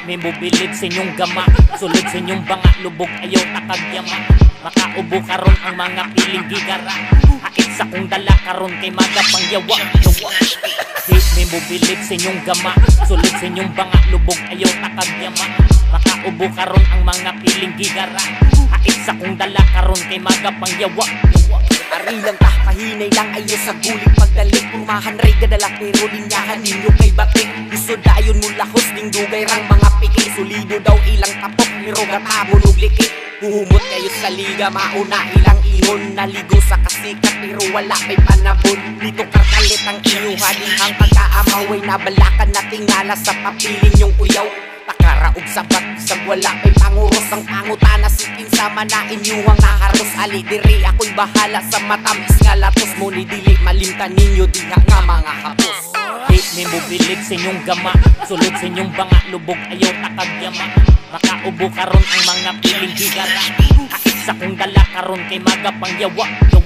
may mobilid sa inyong gama, sulod sa inyong banga, lubog ayaw takagyama. Makaubo karon ang mga piling gigara, hait sa kong dala karon kay magapang yawa. Di may mobilid sa inyong gama, sulod sa inyong banga, lubog ayaw takagyama. Makaubo karon ang mga piling gigara, hait sa kong dala karon kay magapang yawa. Ari lang tah, kahinay lang ayo sa gulit pagdalik. Pumahan ray gadala pero linyahan ninyo kay batik. Gusto dayon mo lahos ning dugay rang mga pikit. Solido daw ilang tapok pero gatabon ug likit. Huhumot kayo sa liga, mauna ilang ihon. Naligo sa kasikat pero wala may panabon. Dito karkalit ang inyuha dihang pagkaamaway. Nabalakan na tingala sa papiling yung uyaw. Takaraog sabat sa wala may panguros. Ang pangutana sikin sama na inyuhang naharos. Ali diri ako'y bahala sa matamis nga latos. Muni dili malimtan ninyo diha nga mga hapos. Di may mobilid sa inyong gama, sulod sa inyong banga, lubog ayaw takagyama. Makaubo karon ang mga piling gigara, hait sa kong dala karon kay magapang yawa.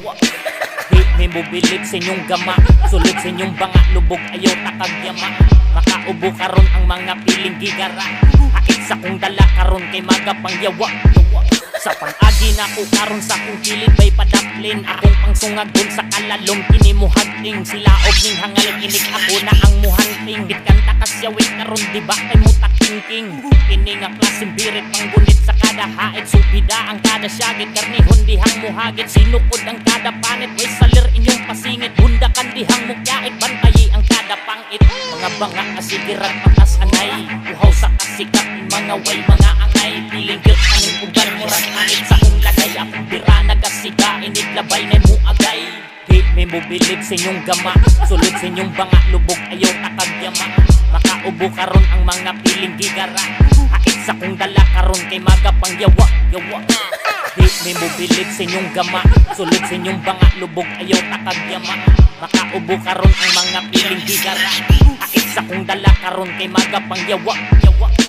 Di may mobilid sa inyong gama, sulod sa inyong banga, lubog ayaw takagyama. Makaubo karon ang mga piling gigara, hait sa kong dala karon kay magapang yawa. Sa pang-agi na ko karon sa kong kilid bay padaplin. Akong pangsungagon sa kalalom kini mo hagting. Sila og ning hangal kinig ako na ang muhanting. Gitkanta kasyawit karon di ba kay mo takingking. Kini nga klaseng birit panggunit sa kada hait. Subida ang kada syagit karnihon dihang muhagit. Sinukod ang kada panit way salir inyong pasingit. Bundakan dihang mukyait bantayi ang kada pangit. Mga banga kasigiran patas anay. Uhaw sa kasikat mga way mga angay. Piling gyud aning uban murag anit sa kong lagay. Akong bira nagasiga iniglabay na mo agay. Di may mobilid sa inyong gama, sulod sa inyong banga, lubog ayaw takagyama. Makaubo karon ang mga piling gigara, hait sa kong dala karon kay magapang yawa. Di may mobilid sa inyong gama, sulod sa inyong banga, lubog ayaw takagyama. Makaubo karon ang mga piling gigara, hait sa kong dala karon kay magapang yawa.